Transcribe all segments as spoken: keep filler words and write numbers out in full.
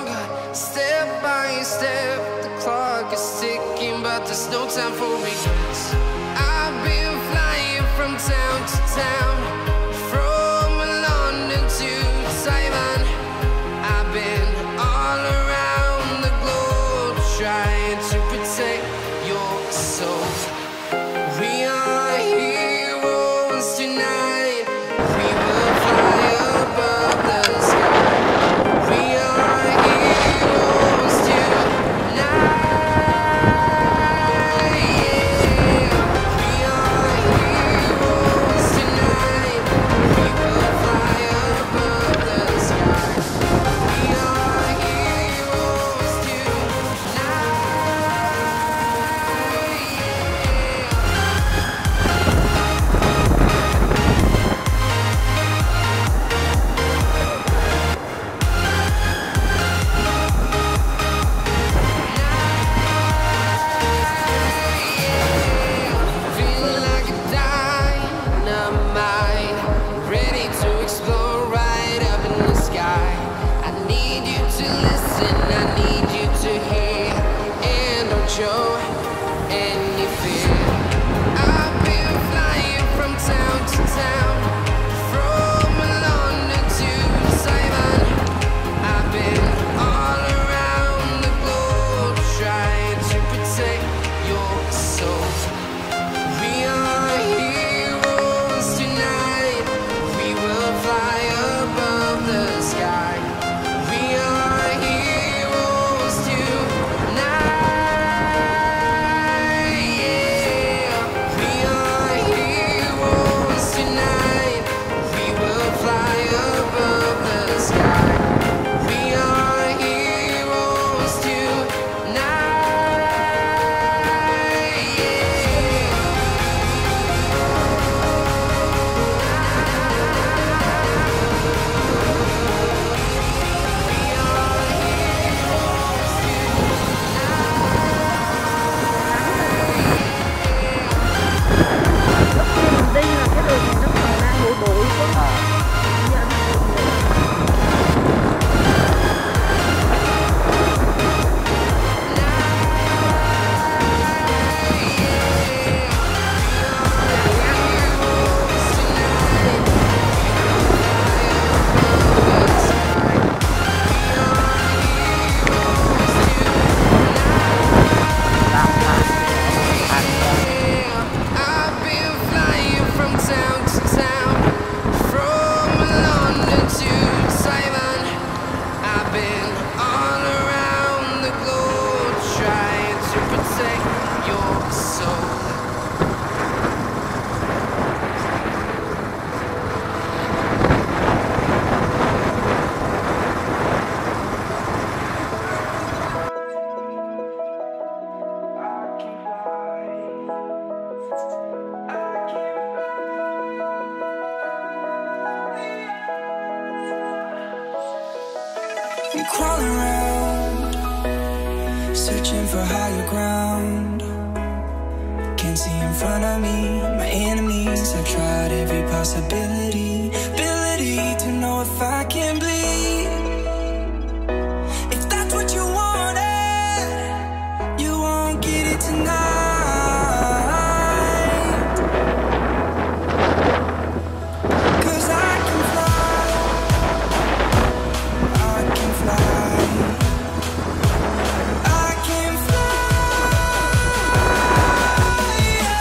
along, step by step. The clock is ticking, but there's no time for regrets. I've been flying from town to town, from London to Taiwan. I've been all around the globe trying to protect your soul. We are heroes tonight. We will fly above the sky. We are heroes tonight. Yeah. We are heroes tonight. We will fly above the sky. We are heroes tonight. Feeling like a dynamite, ready to explode right up in the sky. I need you to listen, I need you to hear, and don't show any fear. I've been flying from town to town, from London to Taiwan. I've been all around the globe trying to protect your soul. We are heroes tonight. We will fly above the sky. We are heroes tonight. Yeah. We are heroes tonight. We will fly above the sky. We are heroes tonight. Đi là cái đường này nó còn đang bụi bụi quá. Giờ nó bụi bụi. I've been flying from town to town, from London to Taiwan. I've been all around the globe trying to protect your soul. I'm crawling around, searching for higher ground. Can't see in front of me, my enemies. I've tried every possibility, ability to know if I can bleed. If that's what you wanted, you won't get it tonight. 'Cause I can fly, I can fly, I can fly,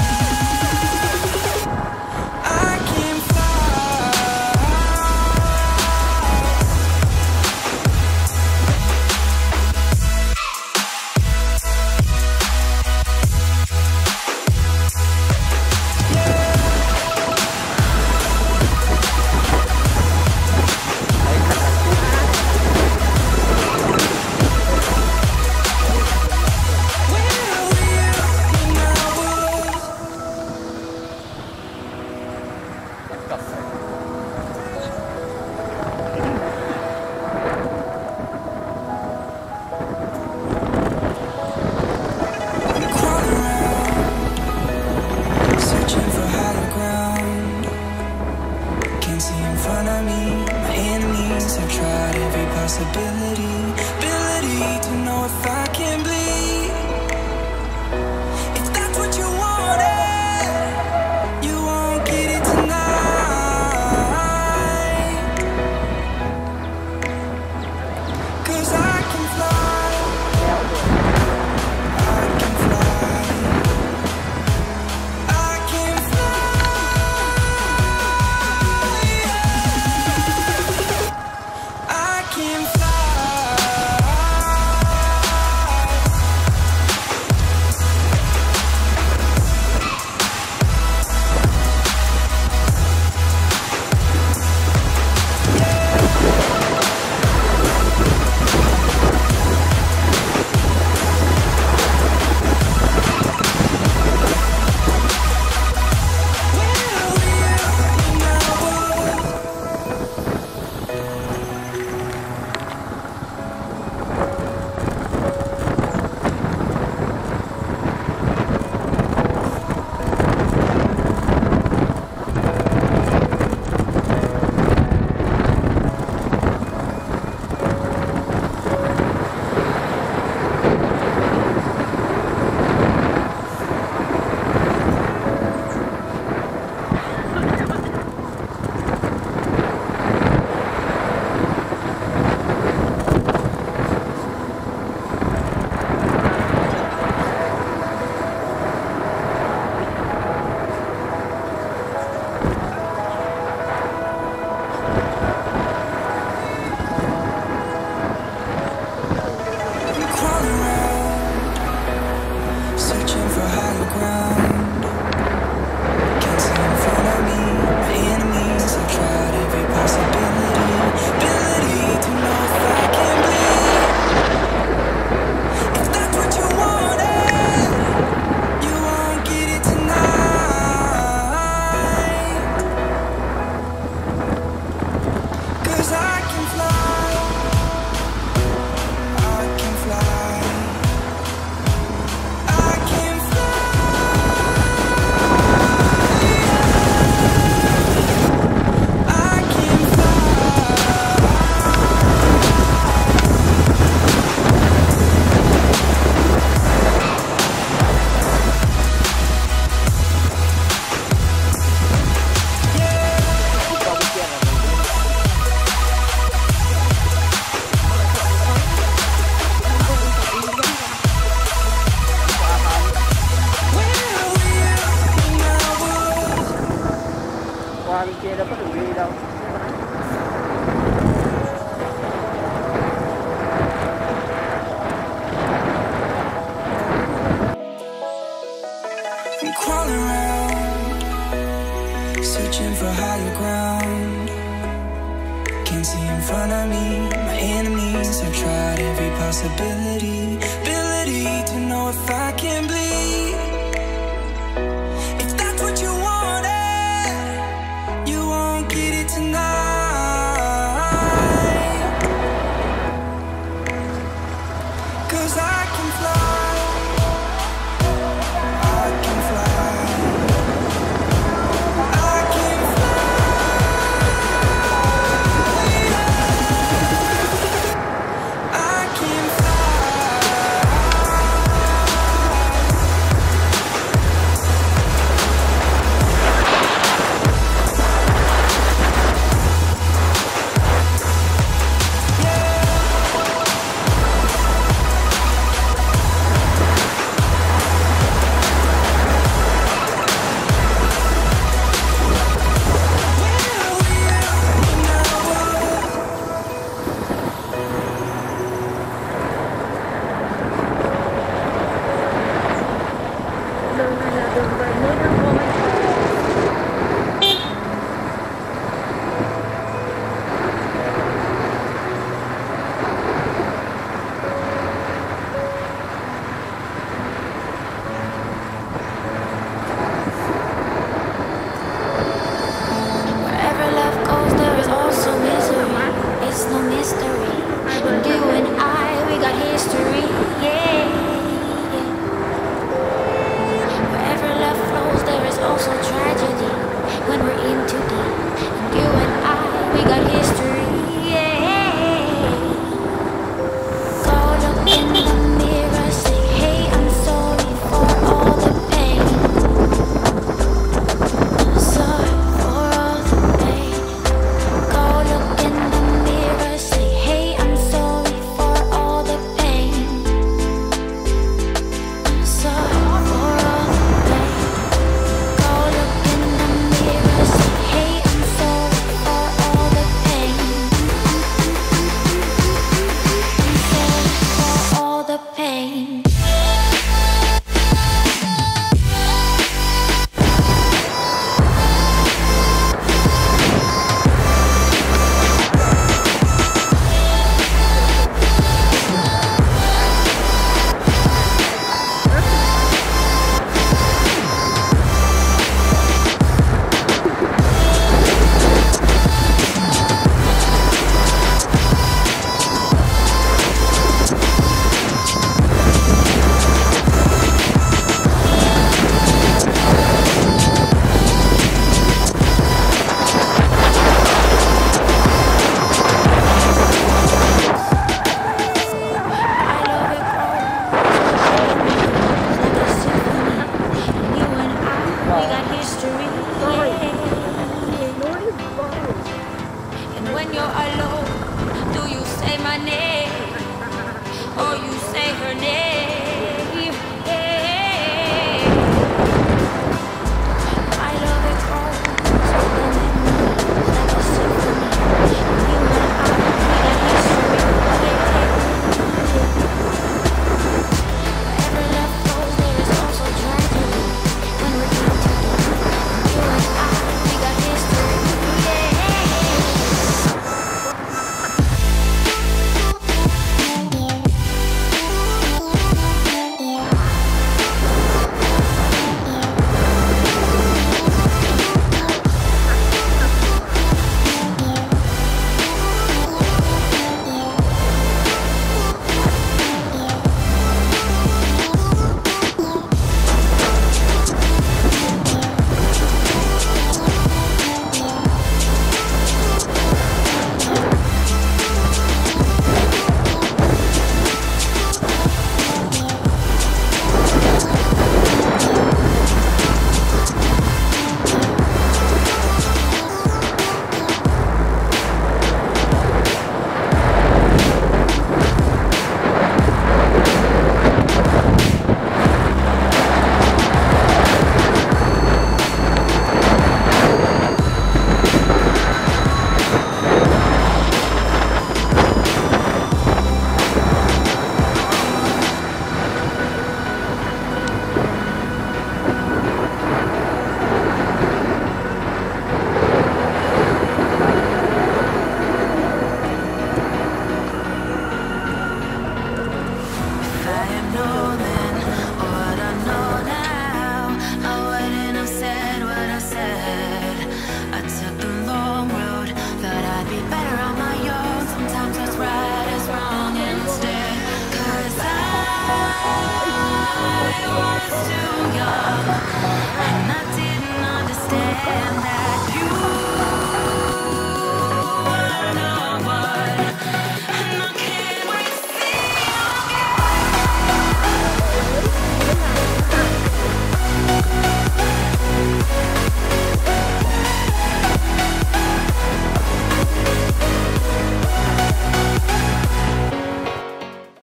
yeah. I can fly. possibility. place. I've tried every possibility, ability to know if I can bleed. If that's what you wanted, you won't get it tonight. 'Cause I can fly.